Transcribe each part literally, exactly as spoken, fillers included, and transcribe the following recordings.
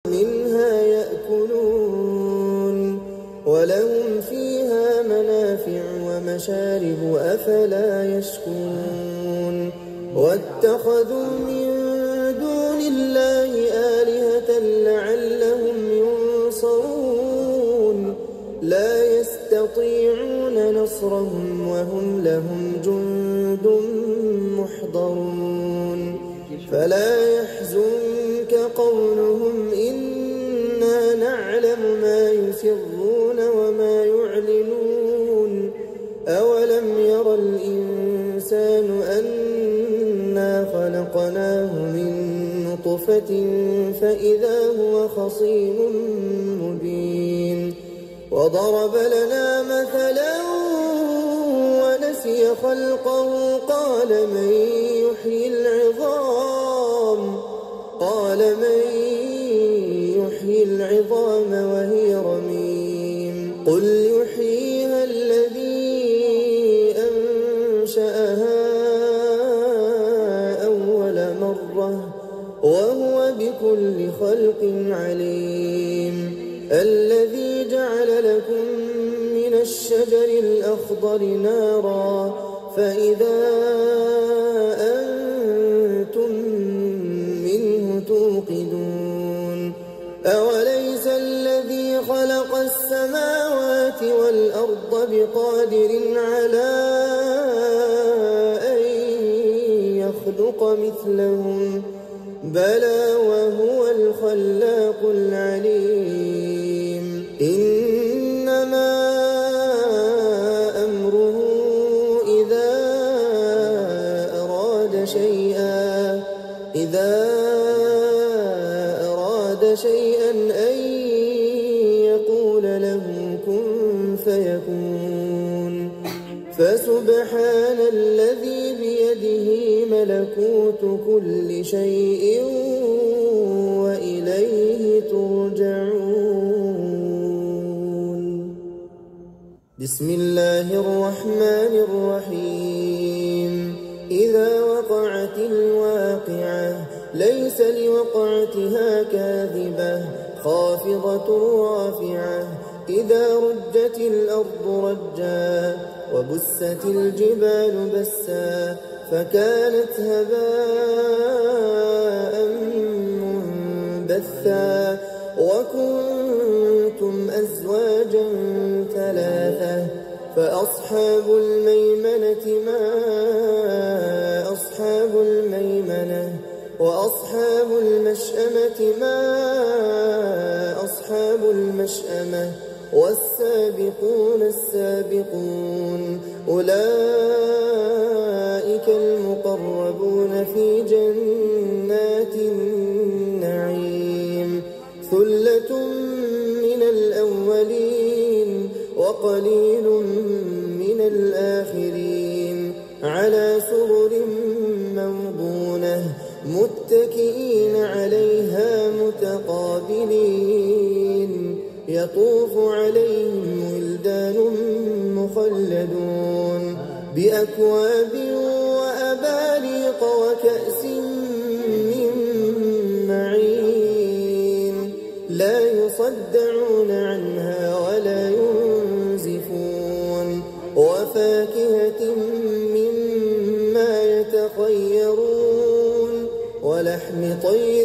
منها يأكلون ولهم فيها منافع ومشارب أفلا يشكرون واتخذوا من دون الله آلهة لعلهم ينصرون لا يستطيعون نصرهم وهم لهم جند محضرون فلا يحزنك قولهم إنا نعلم ما يسرون وما يعلنون أولم ير الإنسان أنا خلقناه من نطفة فإذا هو خصيم مبين وضرب لنا مثلا ونسي خلقه قال من يحيي العظام قال من يحيي العظام وهي رميم قل يحييها الذي أنشأها أول مرة وهو بكل خلق عليم الذي جعل لكم من الشجر الأخضر نارا فإذا أنتم منه توقدون أوليس الذي خلق السماوات والأرض بقادر على أن يخلق مثلهم بلى وهو الخلاق العليم إنما أمره إذا أراد شيئا إذا أراد شيئا أن يقول له كن فيكون فسبحان الذي بيده ملكوت كل شيء وإليه ترجعون بسم الله الرحمن الرحيم إذا وقعت الواقعة ليس لوقعتها كاذبة خافضة رافعة إذا رجت الأرض رجا وبست الجبال بسا فكانت هباء منبثا وكنتم أزواجا ثلاثة فأصحاب الميمنة ما أصحاب الميمنة وأصحاب المشأمة ما أصحاب المشأمة والسابقون السابقون أولئك المقربون في جنات النعيم ثلة من الأولين وقليل من الآخرين على سرر موضونة متكئين عليها متقابلين يطوف عليهم ولدان مخلدون بأكواب وأباريق وكأس من معين لا يصدعون عنها ولا ينزفون وفاكهة مما يتخيرون ولحم طير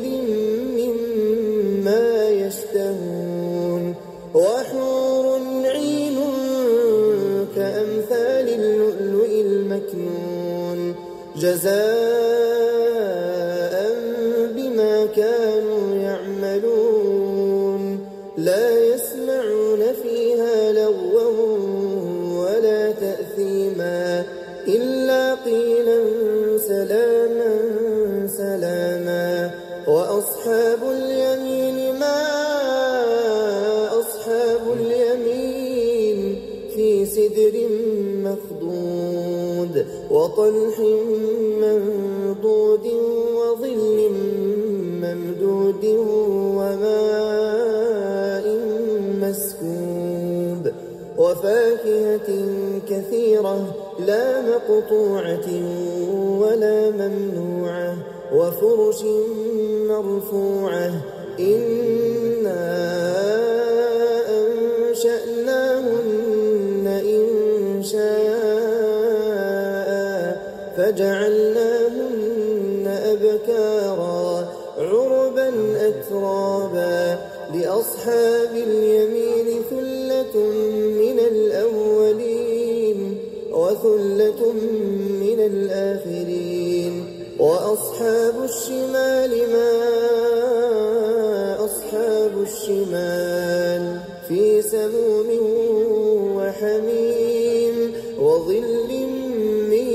مما يشتهون وحور عين كأمثال اللؤلؤ المكنون جزاء بما كانوا يعملون لا يسمعون فيها لغوا ولا تأثيما إلا قيلا سلاما سلاما وأصحاب اليمين ما أصحاب اليمين في سدر مخضود وطلح منضود وظل ممدود وماء مسكوب وفاكهة كثيرة لا مقطوعة ولا ممنوعة وفرش مرفوعة إن فجعلناهن أبكارا عربا أترابا لأصحاب اليمين ثلة من الأولين وثلة من الآخرين وأصحاب الشمال ما أصحاب الشمال في سموم وحميم وظل من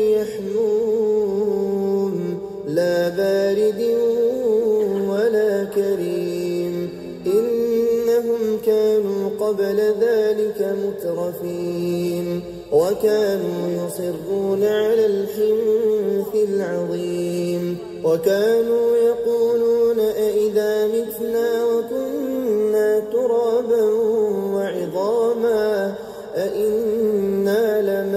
يحموم لا بارد ولا كريم إنهم كانوا قبل ذلك مترفين وكانوا يصرون على الحنث العظيم وكانوا يقولون أئذا متنا وكنا ترابا وعظاما أئنا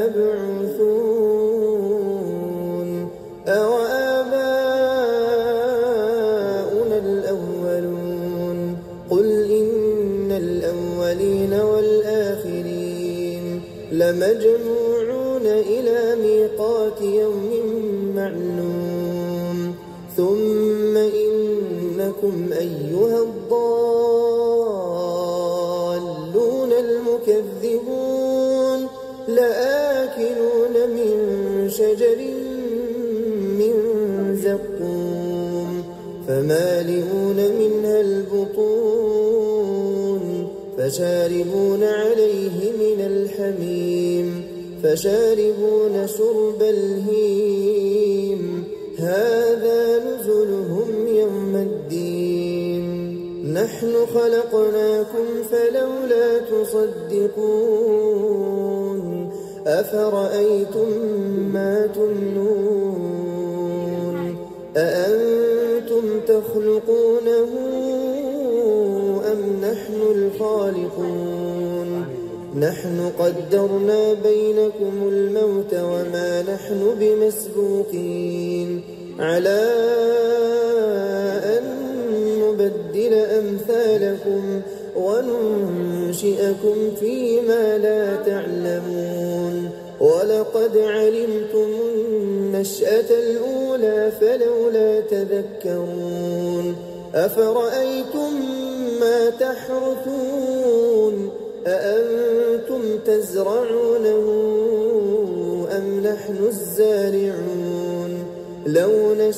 لمبعوثون أوآباؤنا الأولون قل إن الأولين والآخرين لمجموعون إلى ميقات يوم معلوم ثم إنكم أيها الضالون المكذبون لآكلون من شجر من زقوم فمالئون منها البطون فشاربون عليه من الحميم فشاربون شرب الهيم هذا نزلهم يوم الدين نحن خلقناكم فلولا تصدقون أفرأيتم ما تمنون أأنتم تخلقونه أم نحن الخالقون نحن قدرنا بينكم الموت وما نحن بمسبوقين على أن نبدل أمثالكم وننشئكم فيما لا تعلمون ولقد علمتم النشأة الأولى فلولا تذكرون أفرأيتم ما تحرثون أأنتم تزرعونه أم نحن الزارعون لو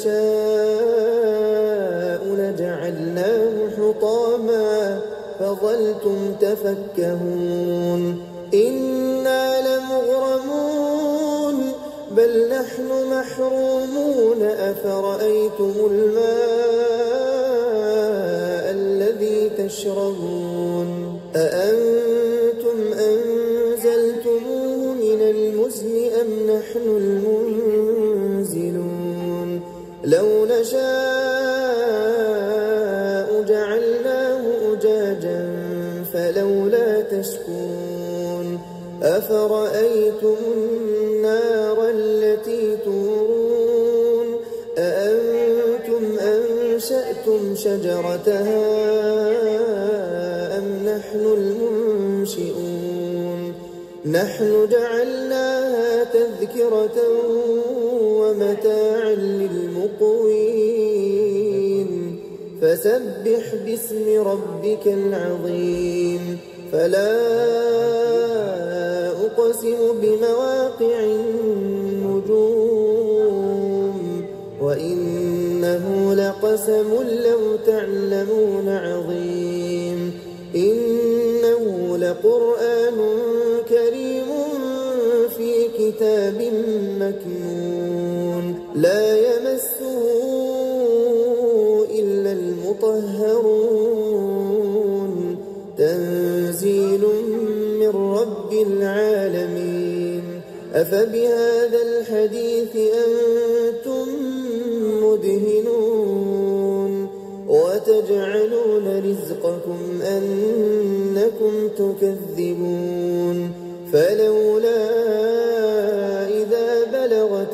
نشاء لجعلناه حطاما فظلتم تفكهون إنا لمغرمون بل نحن محرومون أفرأيتم الماء الذي تشربون أأنتم أنزلتموه من المزن أم نحن المنزلون لو نشاء جعلناه أجاجا فلولا تشكرون أفرأيتم النار التي تورون أأنتم أنشأتم شجرتها أم نحن المنشئون نحن جعلناها تذكرة ومتاعا للمقوين فسبح باسم ربك العظيم فلا أقسم بمواقع النجوم وإنه لقسم لو تعلمون عظيم إنه لقرآن كريم في كتاب مكنون لا يمسه إلا المطهرون تنزيل من رب العالمين أفبهذا الحديث أنتم مدهنون وتجعلون رزقكم أنكم تكذبون فلولا إذا بلغت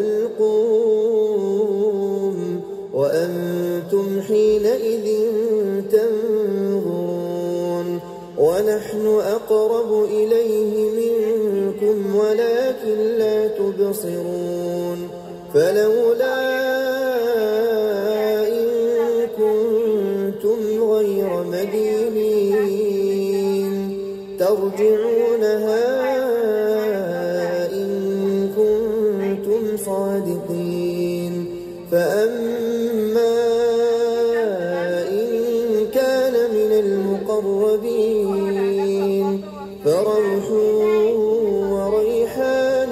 الحلقوم وأنتم حينئذ تنظرون ونحن أقرب إليه منكم ولكن لا تبصرون فلولا إن كنتم غير مدينين ترجعونها إن كنتم صادقين. فأما إن كان من المقربين فروح وريحان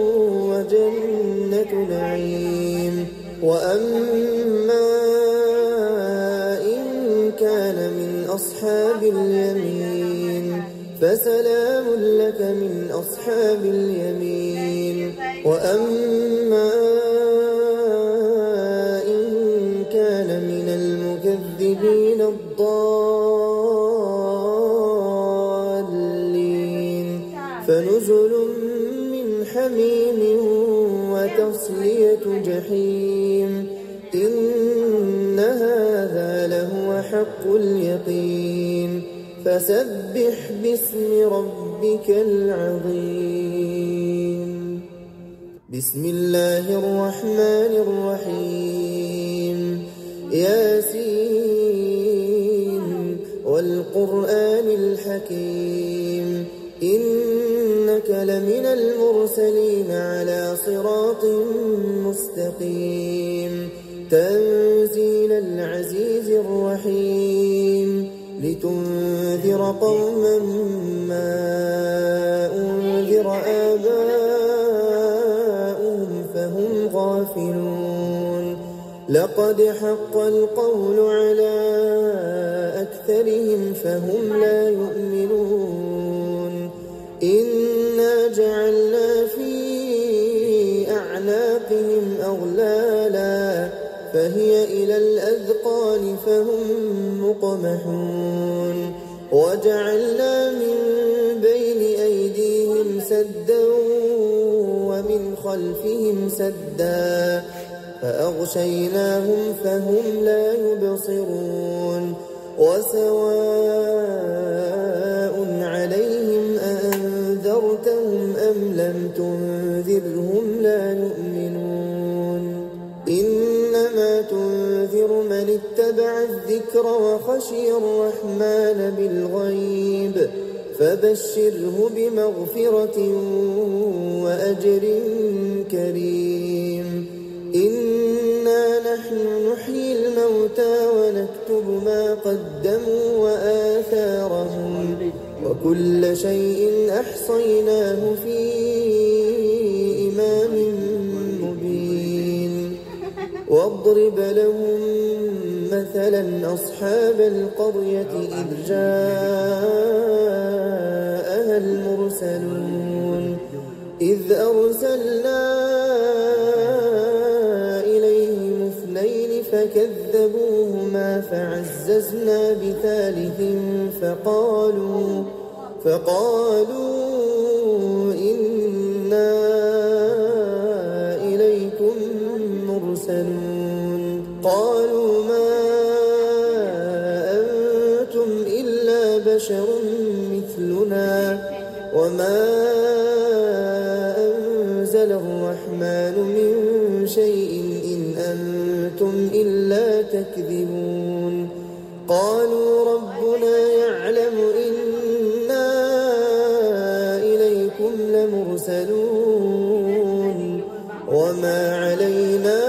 وجنة نعيم. وأما إن كان من أصحاب اليمين فسلام لك من أصحاب اليمين. وأما إن كان من المكذبين الضالين فنزل من حميم وتصلية جحيم. إن هذا لهو حق اليقين. فسبح باسم ربك العظيم. بسم الله الرحمن الرحيم. ياسين والقرآن الحكيم إنك لمن المرسلين على صراط مستقيم. تنزيل العزيز الرحيم لتنذر قوما ما أنذر آباؤهم فهم غافلون. لقد حق القول على أكثرهم فهم لا يؤمنون. إنا جعلنا في أعناقهم أغلالا فهي إلى الأذقان فهم مقمحون. وجعلنا من بين أيديهم سدا ومن خلفهم سدا فأغشيناهم فهم لا يبصرون. وسواء عليهم أأنذرتهم أم لم تنذرهم لا يؤمنون. إنما تنذر من اتبع الذكر وخشي الرحمن بالغيب فبشره بمغفرة وأجر كريم. إنا نحن نحيي الموتى ونكتب ما قدموا وآثارهم وكل شيء أحصيناه في إمام مبين. واضرب لهم مثلا أصحاب القرية إذ جاءها المرسلون إذ أرسلنا إليهم اثنين فكذبوهما فعززنا بثالث فقالوا فقالوا إنا إليكم مرسلون. قالوا ما أنتم إلا بشر مثلنا وما أنزل الرحمن من شيء إن أنتم إلا تكذبون. قالوا ربنا يعلم إنا إليكم لمرسلون وما علينا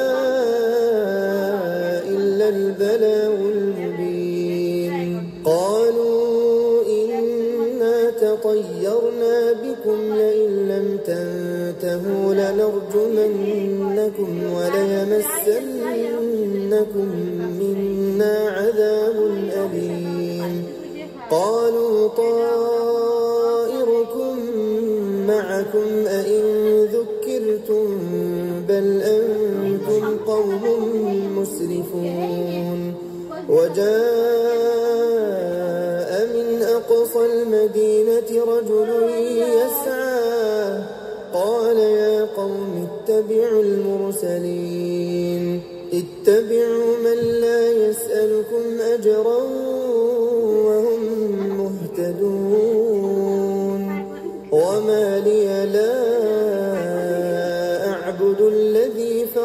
إلا البلاغ المبين. قالوا إنا تطيرنا بكم لئن لم تنتهوا لنرجمنكم وليمسنكم منا عذاب أليم. قالوا طائركم معكم أئن ذكرتم بل أنتم قوم مسرفون. وجاء من أقصى المدينة رجل يسعى قال يا قوم اتبعوا المرسلين اتبعوا من لا يسألكم أجرا وهم مهتدون. وما لي لا أعبد الذي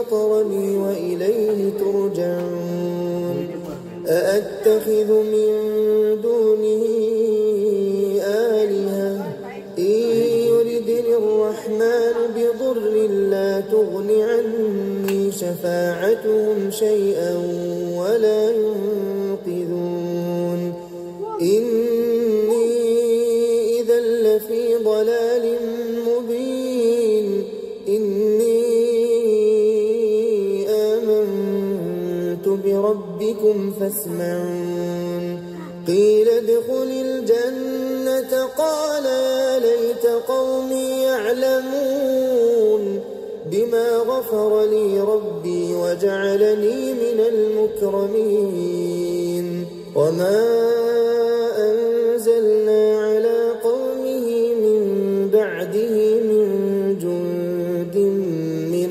نتخذ من دونه آلهة إن يردني الرحمن بضر لا تغن عني شفاعتهم شيئا ولا ينقذون إني إذا لفي ضلال مبين إني آمنت بربكم فاسمعون قيل ادخل الجنة قال يا ليت قومي يعلمون بما غفر لي ربي وجعلني من المكرمين وما أنزلنا على قومه من بعده من جند من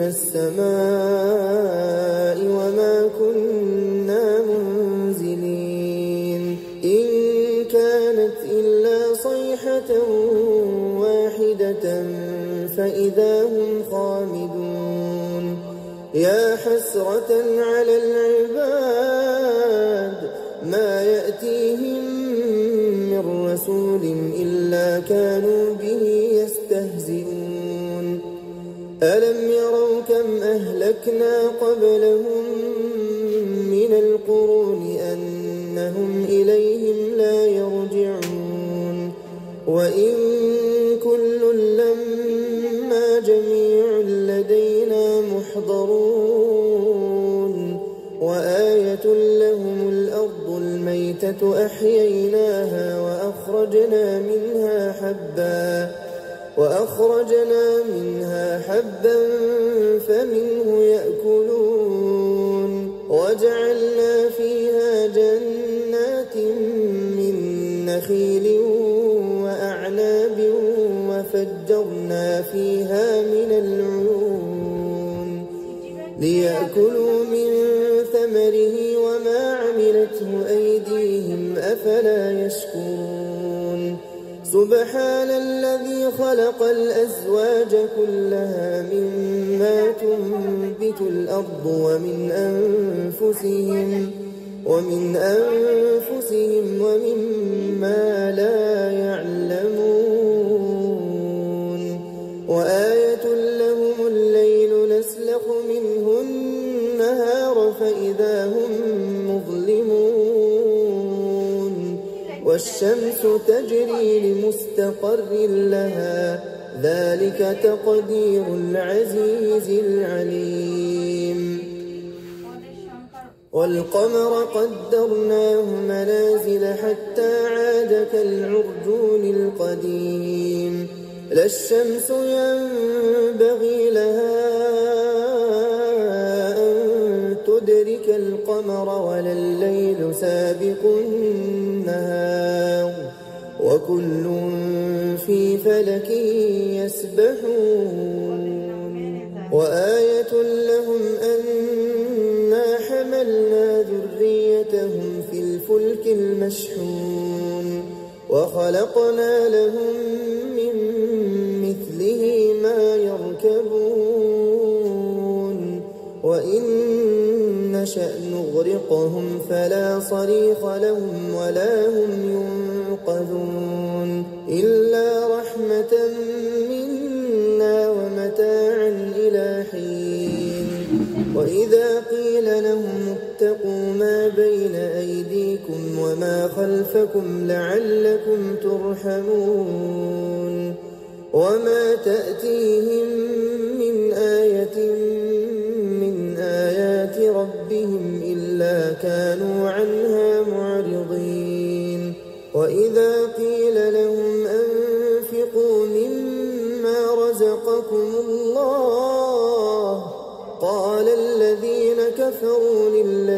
السماء وما كنا منزلين إن كانت إلا صيحة واحدة فإذا هم خامدون يا حسرة على العباد ما يأتيهم من رسول إلا كانوا به يستهزئون ألم يروا كم أهلكنا قبلهم من القرون أنهم إليهم لا يرجعون وإن كل لما جميع لدينا محضرون وآية لهم الأرض الميتة أحييناها وأخرجنا منها حبا وأخرجنا منها حبا فمنه يأكلون وجعلنا فيها جنات من نخيل وأعناب وفجرنا فيها من العيون ليأكلوا من ثمره وما عملته أيديهم أفلا يشكرون سبحان الذي خلق الأزواج كلها مما تنبت الأرض ومن أنفسهم ومن أنفسهم ومما لا يعلمون وآية لهم الليل نسلخ منه النهار فإذا هم مظلمون والشمس تجري لمستقر لها ذلك تقدير العزيز العليم والقمر قدرناه منازل حتى عاد كالعرجون القديم لا الشمس ينبغي لها أن تدرك القمر ولا الليل سابق النهار وكل في فلك يسبحون وآية لهم أنا حملنا ذريتهم في الفلك المشحون وخلقنا لهم من مثله ما يركبون وإن نشأ نغرقهم فلا صريخ لهم ولا هم ينقذون إلا رحمة منا ومتاعا إلى حين وإذا قيل لهم اتقوا ما بين أيديكم وما خلفكم لعلكم ترحمون وما تأتيهم من آية من آيات ربهم إلا كانوا عنها معرضين وإذا قيل لهم أنفقوا مما رزقكم الله قال الذين كفروا لله